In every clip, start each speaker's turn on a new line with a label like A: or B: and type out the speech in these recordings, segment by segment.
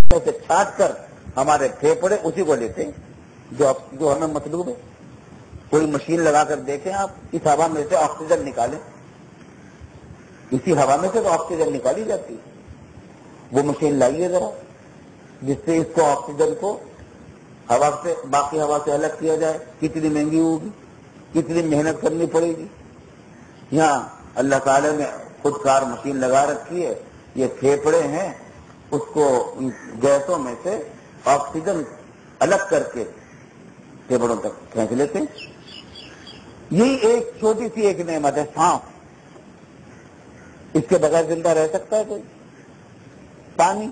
A: سے छाट कर हमारे फेफड़े उसी को लेते हैं जो हमें मतलूब है। कोई मशीन लगाकर देखें आप, इस हवा में से ऑक्सीजन निकालें, इसी हवा में से तो ऑक्सीजन निकाली जाती है। वो मशीन लाइए जरा, जिससे इसको ऑक्सीजन को हवा से, बाकी हवा से अलग किया जाए। कितनी महंगी होगी, कितनी मेहनत करनी पड़ेगी। यहाँ अल्लाह ताला ने खुदकार मशीन लगा रखी है, ये फेफड़े हैं, उसको गैसों में से ऑक्सीजन अलग करके फेफड़ों तक खींच लेते हैं। यही एक छोटी सी एक नेमत है, सांस। इसके बगैर जिंदा रह सकता है कोई? पानी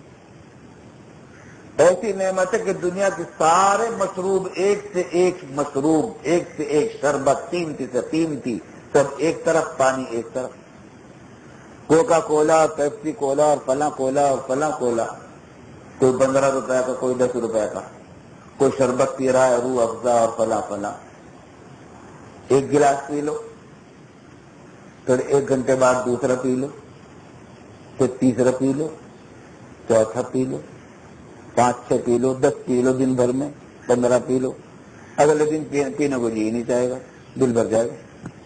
A: ऐसी नेमत है कि दुनिया के सारे मशरूब, एक से एक मशरूब, एक से एक शरबत, कीमती से कीमती, सब एक तरफ, पानी एक तरफ। कोका कोला, पेप्सी कोला और फला कोला और फला कोला, कोई 15 रुपए का, कोई 10 रुपए का, कोई शरबत पी रहा है, रूह अफ़ज़ा और फला फला। एक गिलास पी लो, फिर 1 घंटे बाद दूसरा पी लो, फिर तीसरा पी लो, चौथा पी लो, 5-6 पी लो, 10 पी लो दिन भर में, 15 पी लो। अगले दिन पीने को जी नहीं चाहेगा, दिल भर जाएगा।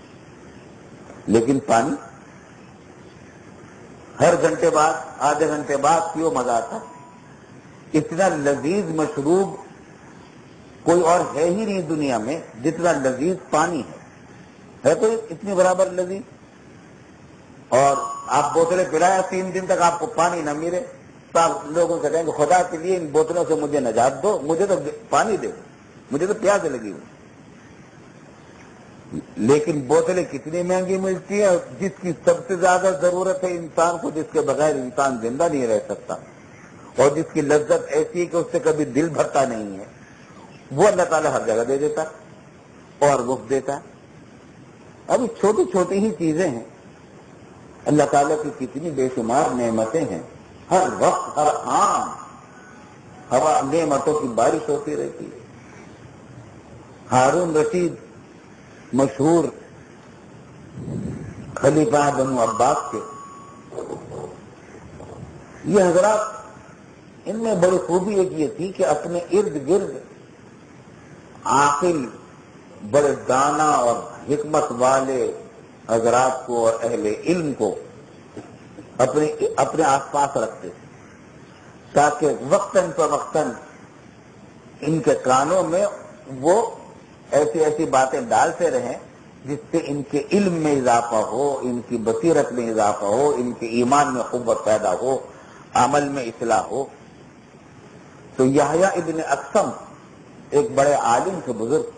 A: लेकिन पानी हर घंटे बाद, आधे घंटे बाद पियो, मजा आता। इतना लजीज मशरूब कोई और है ही नहीं दुनिया में जितना लजीज पानी है कोई इतनी बराबर लजीज? और आप बोतलें पिलाया, 3 दिन तक आपको पानी न मिले तो आप लोगों से कहेंगे खुदा के लिए इन बोतलों से मुझे नजात दो, मुझे तो पानी दे, मुझे तो प्यास लगी हुई। लेकिन बोतलें कितनी महंगी मिलती है, जिसकी सबसे ज्यादा जरूरत है इंसान को, जिसके बगैर इंसान जिंदा नहीं रह सकता, और जिसकी लज्जत ऐसी है कि उससे कभी दिल भरता नहीं है, वो अल्लाह ताला हर जगह दे देता और मुफ्त देता है। अब छोटी छोटी ही चीजें हैं, अल्लाह ताला की कितनी बेशुमार नेमतें हैं। हर वक्त, हर आन हवा नेमतों की बारिश होती रहती है। हारून रशीद मशहूर खलीफा बनु अब्बास के, ये हजरात, इनमें बड़ी खूबी एक ये थी कि अपने इर्द गिर्द आकिल, बड़े दाना और हिकमत वाले हजरात को और अहले इल्म को अपने आसपास रखते थे, ताकि वक्तन फवक्तन इनके कानों में वो ऐसी ऐसी बातें डालते रहें जिससे इनके इल्म में इजाफा हो, इनकी बसीरत में इजाफा हो, इनके ईमान में कुव्वत पैदा हो, अमल में इस्लाह हो। तो याहया इब्न अक्सम एक बड़े आलिम थे, बुजुर्ग,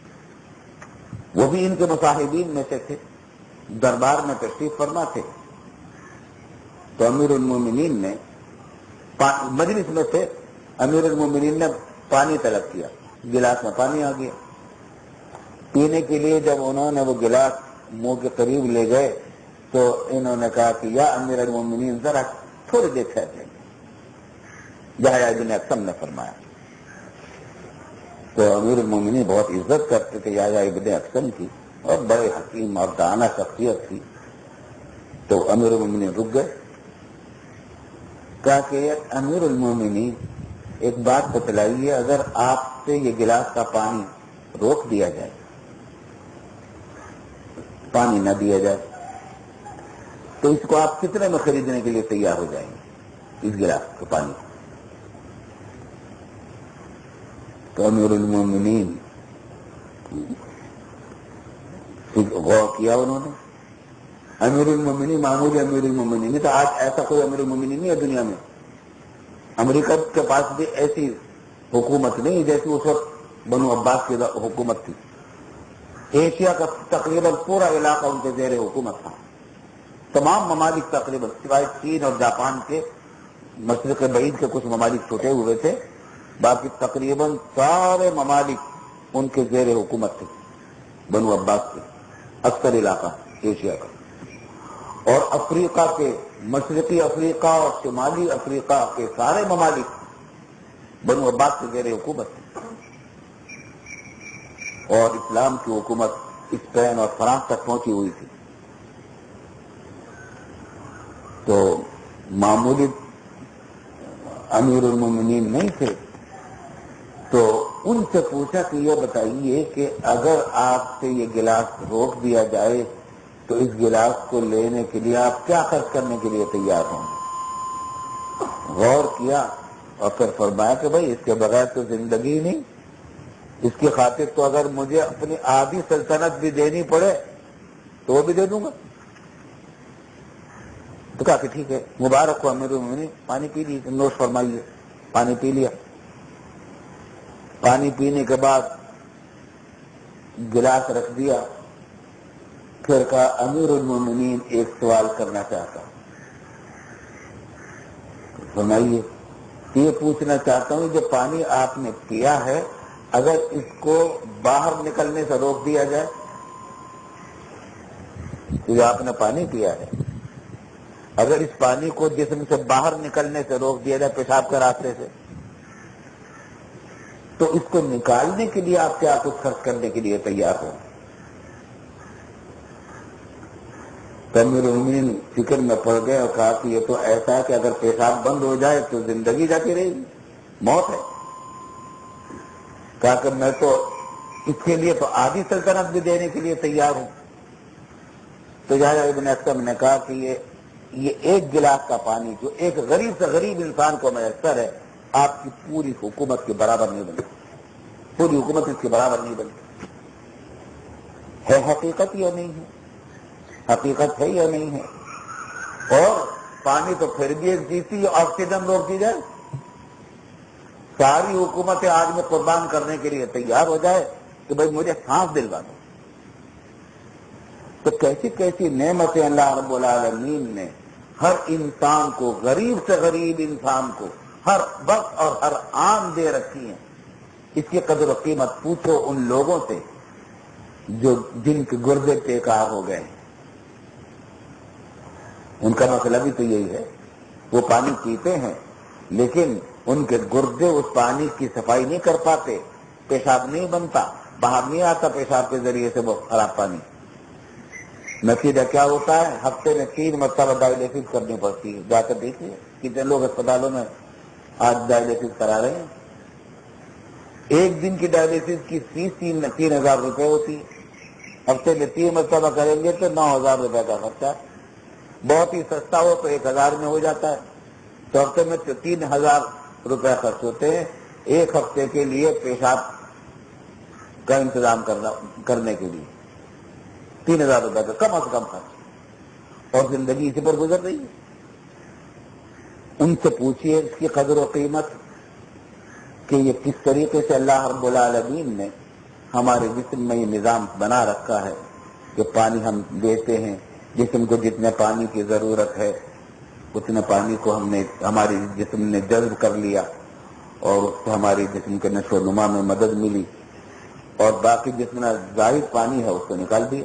A: वो भी इनके मुसाहिबीन में से थे, दरबार में तशरीफ फरमा थे। तो अमीरुल मोमिनीन ने मजलिस में थे, अमीरुल मोमिनीन ने पानी तलब किया, गिलास में पानी आ गया। पीने के लिए जब उन्होंने वो गिलास मुंह के करीब ले गए तो इन्होंने कहा कि या अमीरुल मोमिनीन जरा थोड़ी देर ठहर जाइए, याहया इब्न अक्सम ने फरमाया। तो अमीरुल मोमिनीन बहुत इज्जत करते थे याहया इब्न अक्सम की, और बड़े हकीम और दाना शख्सियत थी। तो अमीरुल मोमिनीन रुक गए, कहा कि अमीरुल मोमिनीन एक बात बतलाइए, अगर आपसे ये गिलास का पानी रोक दिया जाए, पानी न दिया जाए, तो इसको आप कितने में खरीदने के लिए तैयार हो जाएंगे, इस गिलास का पानी? तो अमीरुल मोमिनीन गौर किया उन्होंने। अमीरुल मोमिनीन मामूली अमीरुल मोमिनीन नहीं, तो आज ऐसा कोई अमीरुल मोमिनीन नहीं है दुनिया में। अमेरिका के पास भी ऐसी हुकूमत नहीं जैसी उस वक्त बनु अब्बास की हुकूमत थी। एशिया का तकरीबन पूरा इलाका उनके जेर हुकूमत था। तमाम ममालिक तकरीबन सिवाय चीन और जापान के, मशरिक बईद के कुछ ममालिक छूटे हुए थे, बाकी तकरीबन सारे ममालिक उनके जेर हुकूमत थे, बनु अब्बास के, अक्सर इलाका एशिया का। और अफ्रीका के, मशरिकी अफ्रीका और शुमाली अफ्रीका के सारे ममालिक बनु अब्बास के जेर हुकूमत थे। और इस्लाम की हुकूमत स्पेन और फ्रांस तक पहुंची हुई थी। तो मामूली امیر المومنین نہیں تھے، تو ان سے پوچھا کہ یہ بتائیے کہ اگر آپ سے یہ گلاس روک دیا جائے تو اس گلاس کو لینے کے لیے آپ کیا خرچ کرنے کے لیے تیار ہوں؟ غور کیا اور پھر فرمایا کہ بھائی اس کے بغیر تو زندگی نہیں، اس کی خاطر تو اگر مجھے اپنی آدھی سلطنت بھی دینی پڑے تو وہ بھی دے دوں گا۔ تو کہا کہ ٹھیک ہے، مبارک ہو امیر المومنین، پانی پی لیجیے، نوش فرمائیے۔ پانی پی لیا۔ پانی پینے کے بعد گلاس رکھ دیا، پھر کہا امیر المومنین ایک سوال کرنا چاہتا ہوں۔ فرمائیے۔ یہ پوچھنا چاہتا ہوں جو پانی آپ نے پیا ہے اگر اس کو باہر نکلنے سے روک دیا جائے، جو آپ نے پانی پیا ہے اگر اس پانی کو جسم سے باہر نکلنے سے روک دیا جائے پیشاب کے راستے سے، تو اس کو نکالنے کے لیے آپ کیا کچھ خرچ کرنے کے لیے تیار ہو؟ تو امیر المومنین فکر میں پڑ گئے اور کہا کہ یہ تو ایسا ہے کہ اگر پیشاب بند ہو جائے تو زندگی جاتی رہے گی، موت ہے۔ کہا کہ میں تو اس کے لیے تو آدھی سلطنت بھی دینے کے لیے تیار ہوں۔ تو یحییٰ ابن اکثم نے کہا کہ یہ ایک گلاس کا پانی جو ایک غریب سے غریب انسان کو میسر ہے، آپ کی پوری حکومت کے برابر نہیں بنتی، پوری حکومت اس کے برابر نہیں بنتی۔ ہے حقیقت یا نہیں ہے؟ حقیقت ہے یا نہیں ہے؟ اور پانی تو پھر بھی ایک چیز تھی، آکسیجن روک دی جائے، ساری حکومتیں آدمی قربان کرنے کے لیے تیار ہو جائے کہ بھائی مجھے سانس دلوا دو۔ تو کیسی کیسی نعمتیں اللہ رب العالمین نے ہر انسان کو، غریب سے غریب انسان کو ہر وقت اور ہر آن دے رکھی ہیں۔ اس کی قدر و قیمت پوچھو ان لوگوں سے جن کے گردے بیکار ہو گئے ہیں۔ ان کا مسئلہ بھی تو یہی ہے، وہ پانی پیتے ہیں لیکن ان کے گردے اس پانی کی صفائی نہیں کر پاتے، پیشاب نہیں بنتا، باہر نہیں آتا پیشاب کے ذریعے سے وہ خراب پانی۔ نتیجہ کیا ہوتا ہے؟ ہفتے میں 3 مرتبہ ڈائلیسس کرنی پڑتی ہے۔ جا کر دیکھیے کتنے لوگ اسپتالوں میں آج ڈائلیسس کرا رہے ہیں۔ ایک دن کی ڈائلیسس کی فیس 3,000 روپے ہوتی ہے، ہفتے میں 3 مرتبہ کریں گے تو 9,000 روپے کا خرچہ۔ بہت ہی سستا ہو تو 1,000 میں ہو جاتا ہے، تو ہفتے میں 3,000 روپے خرچ ہوتے ہیں ایک ہفتے کے لیے پیشاب کا انتظام کرنے کے لیے۔ 3,000 روپے کا کم از کم خرچ، اور زندگی اسی پر گزر رہی ہے۔ ان سے پوچھئے اس کی قدر و قیمت کہ یہ کس طریقے سے اللہ رب العالمین نے ہمارے جسم میں یہ نظام بنا رکھا ہے کہ پانی ہم دیتے ہیں، جسم کو جتنے پانی کی ضرورت ہے اتنے پانی کو ہماری جسم نے جذب کر لیا، اور اس سے ہماری جسم کے نشو و نما میں مدد ملی، اور باقی جسم میں زائد پانی ہے اس کو نکال دیا۔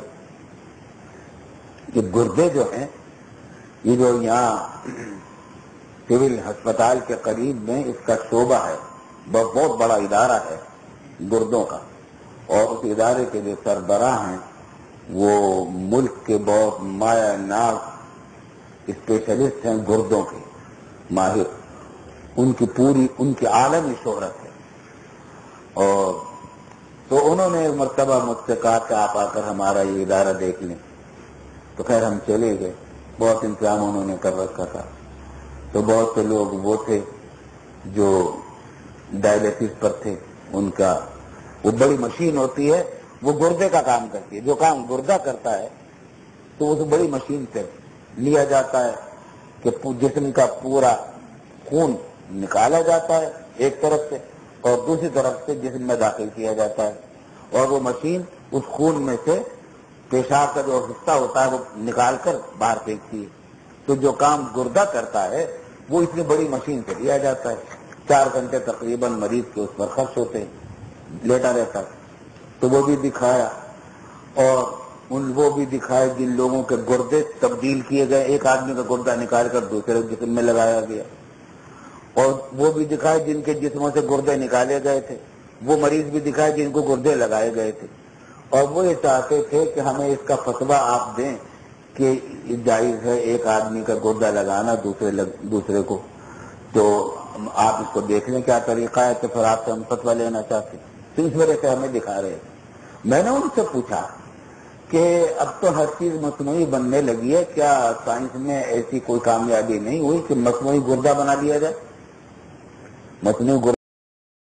A: یہ گردے جو ہیں، یہ جو یہاں سول ہسپتال کے قریب میں اس کا شعبہ ہے، بہت بڑا ادارہ ہے گردوں کا، اور اس ادارے کے جو سربراہ ہیں وہ ملک کے بہت مایہ ناز اسپیشلسٹ ہیں، گردوں کے ماہر، ان کی عالمی شہرت ہے۔ اور تو انہوں نے مرتبہ مجھ سے کہا کہ آپ آ کر ہمارا یہ ادارہ دیکھ لیں، تو خیر ہم چلے گئے۔ بہت انتظام انہوں نے کر رکھا تھا، تو بہت سے لوگ وہ تھے جو ڈائلیسس پر تھے، ان کا وہ بڑی مشین ہوتی ہے، وہ گردے کا کام کرتی ہے، جو کام گردہ کرتا ہے تو اس بڑی مشین سے لیا جاتا ہے کہ جسم کا پورا خون نکالا جاتا ہے ایک طرف سے، اور دوسری طرف سے جسم میں داخل کیا جاتا ہے، اور وہ مشین اس خون میں سے پیشاب کا جو حصہ ہوتا ہے وہ نکال کر باہر پھینکتی ہے۔ تو جو کام گردہ کرتا ہے وہ اتنی بڑی مشین سے لیا جاتا ہے، 4 گھنٹے تقریباً مریض کے اس پر خرچ ہوتے ہیں، لیٹا رہتا ہے۔ تو وہ بھی دکھایا، اور وہ بھی دکھائے جن لوگوں کے گردے تبدیل کیے گئے، ایک آدمی کا گردہ نکال کر دوسرے جسم میں لگایا گیا، اور وہ بھی دکھائے جن کے جسموں سے گردے نکالے گئے تھے، وہ مریض بھی دکھائے جن کو گردے لگائے گئے تھے، اور وہ یہ چاہتے تھے کہ ہمیں اس کا فتویٰ آپ دیں کہ جائز ہے ایک آدمی کا گردہ لگانا دوسرے کو۔ تو آپ اس کو دیکھ لیں کیا طریقہ ہے، تو پھر آپ سے ہم فتویٰ لینا چاہتے ہیں، تو اس وجہ سے ہمیں دکھا رہے تھے۔ میں نے ان سے پوچھا کہ اب تو ہر چیز مصنوعی بننے لگی ہے، کیا سائنس میں ایسی کوئی کامیابی نہیں ہوئی کہ مصنوعی گردہ بنا دیا جائے؟ مصنوعی